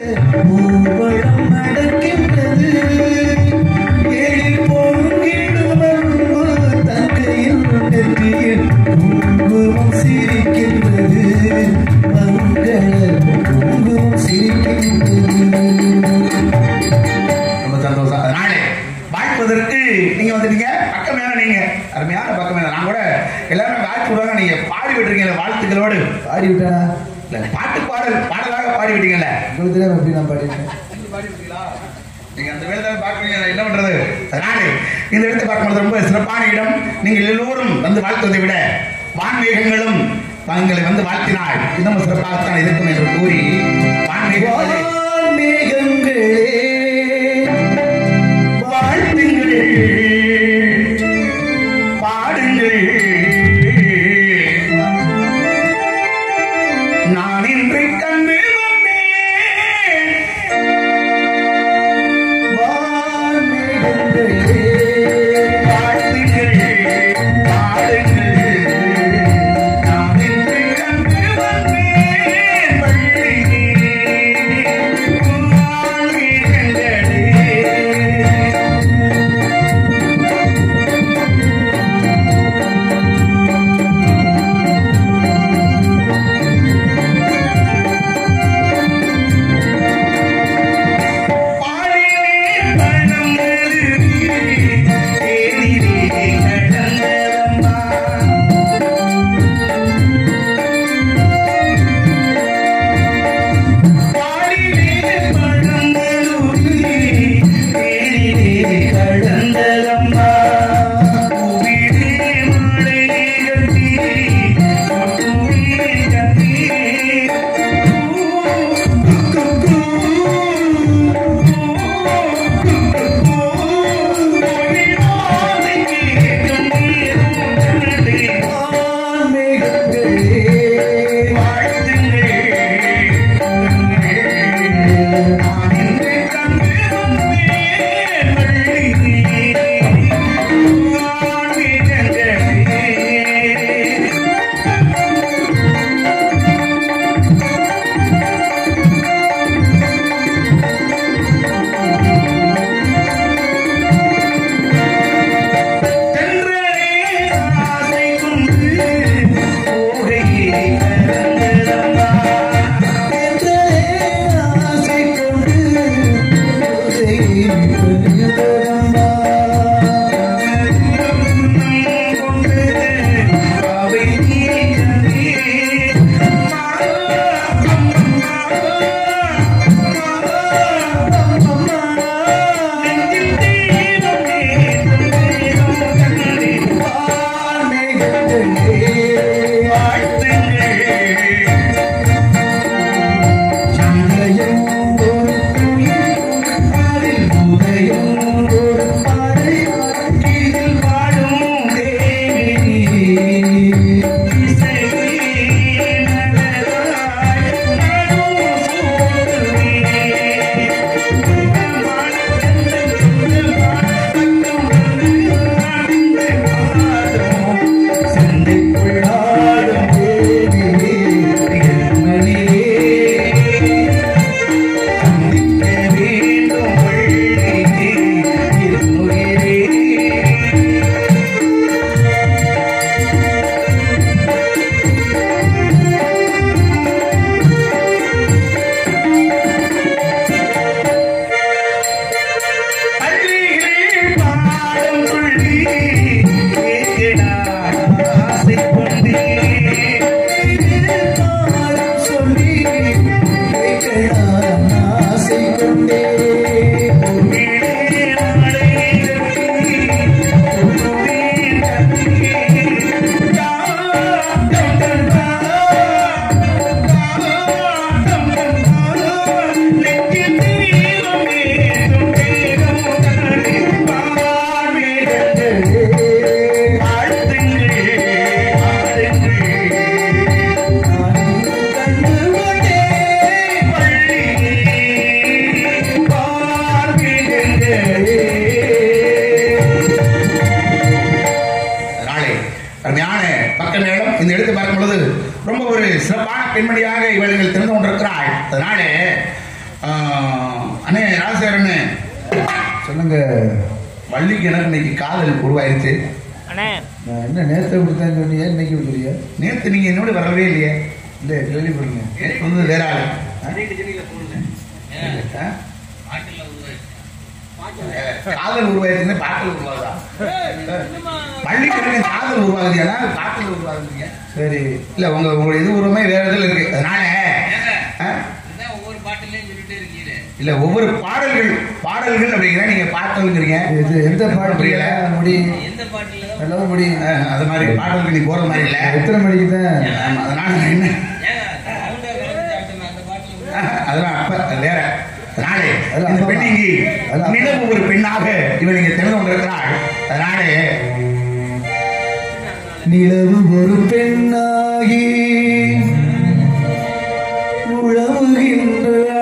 ஊர்வலம் நடக்கின்றது எழில் பொங்கிடும் அன்பு தங்கையின் நெற்றியில் குங்குமம் சிரிக்கின்றது மங்கள குங்குமம் சிரிக்கின்றது. ரொம்ப சந்தோஷம். அதனால வாழ்வதற்கு நீங்க வந்துட்டீங்க. பக்கம் மேல நீங்க அருமையான பக்கம் மேல நான் கூட எல்லாருமே வாழ்த்து விடுவாங்க. நீங்க பாடி விட்டுருக்கீங்க வாழ்த்துக்களோடு. பாடி விட்டா இல்ல பாட்டு பாடலாக பாடி விட்டீங்கல்ல. உங்களுக்கு தெரியாம எப்படி நான் பாடிட்டேன். பாடி விட்டீங்களா? நீங்க அந்த வேலை பாக்குறீங்க என்ன பண்றது. அதனால இந்த இடத்தை பார்க்கும்போது ரொம்ப சிறப்பான இடம். நீங்கள் எல்லோரும் வந்து வாழ்த்துவதை விட வான்மேகங்களும் தங்களை வந்து வாழ்த்தினால் இன்னும் சிறப்பாகத்தான் இருக்கும் என்று கூறி வான்மேகங்களே வாழ்த்துங்கள் பாடுங்கள். நான் இன்று கண்டு வந்தேன் வாழ்த்துங்கள் பாடுங்கள். நான் இன்று கண்டு வந்தேன் பள்ளி இந்த இடத்தை பார்க்கும் பொழுது ரொம்ப ஒரு சிறப்பான பெண்மணியாக இவர்கள் தெரிந்து கொண்டிருக்கிறாள். அதனால அண்ணே ராசேரண்ணே சொல்லுங்க. வள்ளிக்கு எனக்கு இன்னைக்கு காதல் உருவாயிருச்சு. என்ன நேற்று கொடுத்தேன்னு சொன்னீங்க, இன்னைக்கு கொடுக்குறீங்க? நேற்று நீங்க என்னோட வரவே இல்லையே. இல்லை கேள்விப்படுங்க. நேற்று வந்து வேற ஆளு. காதல் உருவாயிருச்சுன்னா பாட்டில் உருவாகுதா? வள்ளிக்கு எனக்கு காதல் உருவாகுது, ஏன்னா பாட்டில் உருவாகுதுங்க. சரி இல்ல உங்க இது உருவமே வேற இதில் இருக்கு. அதனால இல்ல ஒவ்வொரு பாடல்கள் அப்படிங்கிற நீங்க பாட்டல்ங்கிறீங்க. இது எந்த பாட்டு புரியல முடியும்? எல்லாம் முடியும். அது மாதிரி பாடல்கள் நீ போற மாதிரி இல்ல. எத்தனை மணிக்கு தான்? அதனால என்ன அதெல்லாம் அப்ப வேற. அதனாலே இந்த பெண் இங்கு நிலவு ஒரு பெண்ணாக இவன் நீங்க தெரிந்து கொண்டிருக்கிறாள். அதனாலே நிலவு ஒரு பெண்ணாகி உழவுகின்ற